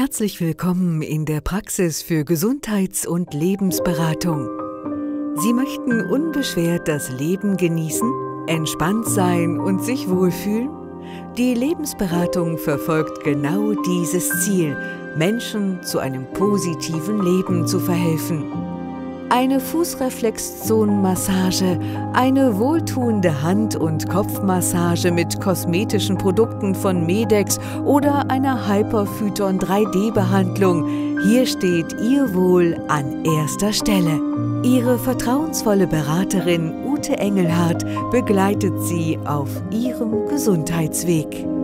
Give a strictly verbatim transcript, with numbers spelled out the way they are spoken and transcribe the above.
Herzlich willkommen in der Praxis für Gesundheits- und Lebensberatung. Sie möchten unbeschwert das Leben genießen, entspannt sein und sich wohlfühlen? Die Lebensberatung verfolgt genau dieses Ziel, Menschen zu einem positiven Leben zu verhelfen. Eine Fußreflexzonenmassage, eine wohltuende Hand- und Kopfmassage mit kosmetischen Produkten von Medex oder einer Hyperphyton drei D Behandlung. Hier steht Ihr Wohl an erster Stelle. Ihre vertrauensvolle Beraterin Ute Engelhardt begleitet Sie auf Ihrem Gesundheitsweg.